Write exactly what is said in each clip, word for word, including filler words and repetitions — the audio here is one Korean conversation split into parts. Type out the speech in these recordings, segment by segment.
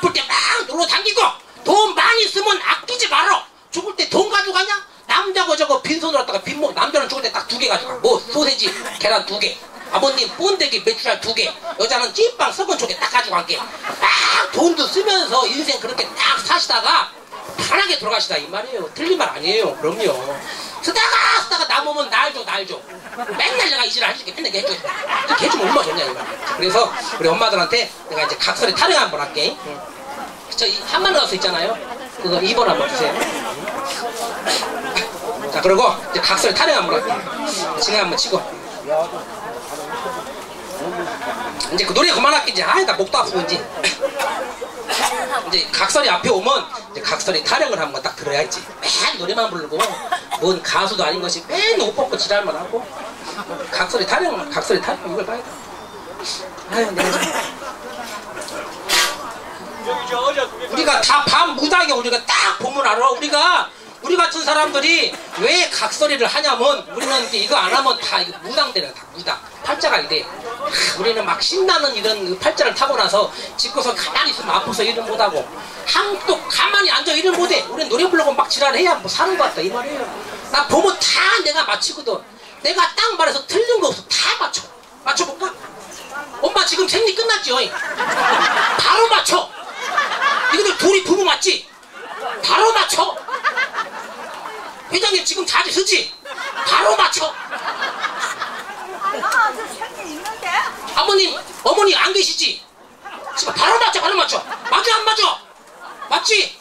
아플 때 막 놀러 다니고 돈 많이 쓰면 아끼지 말어. 죽을 때 돈 가져가냐? 남자고 저거 빈손으로 왔다가 빈몸 남자는 죽을 때 딱 두 개 가져가. 뭐 소세지 계란 두 개, 아버님 본데기 메추리알 두 개, 여자는 찐빵 썩은 쪽에 딱 가지고 갈게. 막 돈도 쓰면서 인생 그렇게 딱 사시다가 편하게 돌아가시다 이 말이에요. 틀린 말 아니에요. 그럼요. 쓰다가 쓰다가 남으면 날 줘 날 줘. 맨날 내가 이 짓을 할 수 있게 맨날 해줘. 이렇게 해주면 얼마나 좋냐 이 말이에요. 그래서 우리 엄마들한테 내가 이제 각설이 타령 한번 할게. 저 한만 넣어서 있잖아요. 그거 이 번 한번 주세요. 자, 그리고 이제 각설이 타령 한번 할게요. 지금 한번 치고. 이제 그 노래 그만할게. 이제 아이가 목도 아프고 이제 이제 각설이 앞에 오면 이제 각설이 타령을 한번 딱 들어야지. 맨 노래만 부르고 뭔 가수도 아닌 것이 맨 옷 벗고 지랄만 하고 각설이 타령 각설이 타령 이걸 봐야 돼. 아유 내가 우리가 다 밤 무당에 우리가 딱 보면 알아. 우리가 우리 같은 사람들이 왜 각설이를 하냐면 우리는 이제 이거 안 하면 다 이거 무당되는 다 무당 팔자가 이래. 하, 우리는 막 신나는 이런 팔자를 타고 나서 짓고서 가만히 있으면 아파서 일을 못하고 한또 가만히 앉아 일을 못해. 우리는 노래 부르고 막 지랄해야 뭐 사는 것 같다 이 말이에요. 나 보면 다 내가 맞히거든. 내가 딱 말해서 틀린 거 없어. 다 맞춰. 맞춰볼까? 엄마 지금 생리 끝났지? 바로 맞춰. 이거들 둘이 부부 맞지? 바로 맞춰. 회장님 지금 자주 쓰지? 바로 맞춰. 아, 저 생리 있는데? 아버님, 어머니 안 계시지? 지금 바로 맞춰, 바로 맞춰. 맞아, 안 맞아? 맞지?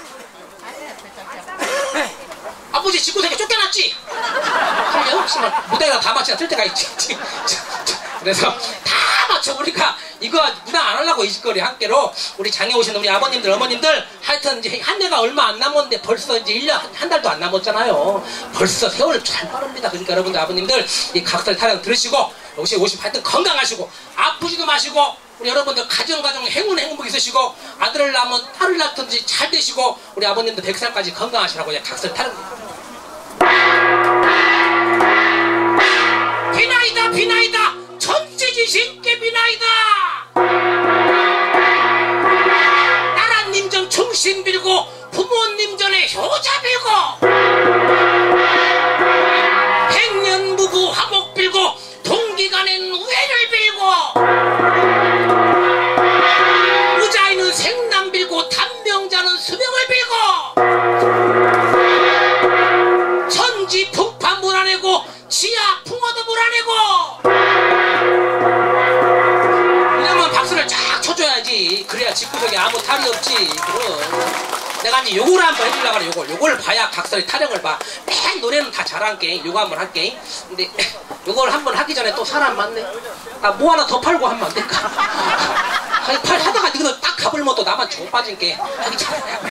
아버지 집구석에 쫓겨났지? 그럼요? 무대에다 다 맞춰야 틀 때가 있지. 그래서 다 맞춰. 우리가 이거 무당 안 하려고 이 짓거리 함께로 우리 장에 오신 우리 아버님들 어머님들 하여튼 이제 한 해가 얼마 안 남았는데 벌써 이제 일 년 한 달도 안 남았잖아요. 벌써 세월 잘 빠릅니다. 그러니까 여러분들 아버님들 이 각설 타령 들으시고 혹시 오시면 하여튼 건강하시고 아프지도 마시고 우리 여러분들 가정가정 행운 행복 있으시고 아들을 낳으면 딸을 낳든지 잘 되시고 우리 아버님들 백 살까지 건강하시라고 이제 각설 타령. 비나이다 비나이다 천지지신께 비나이다. 나라님 전 충신 빌고 부모님 전에 효자 빌고 백년 부부 화목 빌고 동기간엔 우애를 빌고 의자에는 생남 빌고 단명자는 수명을 빌고 천지 풍파 몰아내고 지하 풍어도 몰아내고 이러면 박수를 쫙 쳐줘야지. 그래야 집구석에 아무 탈이 없지. 그럼 내가 이제 요걸 한번 해주려고 그래. 요걸 요걸 봐야 각설이 타령을 봐. 맨 노래는 다 잘할게. 요거 한번 할게. 근데 요걸 한번 하기 전에 또 사람 많네. 아 뭐 하나 더 팔고 하면 안 될까? 팔 하다가 너희들 딱 가불면 또 나만 종 빠질게.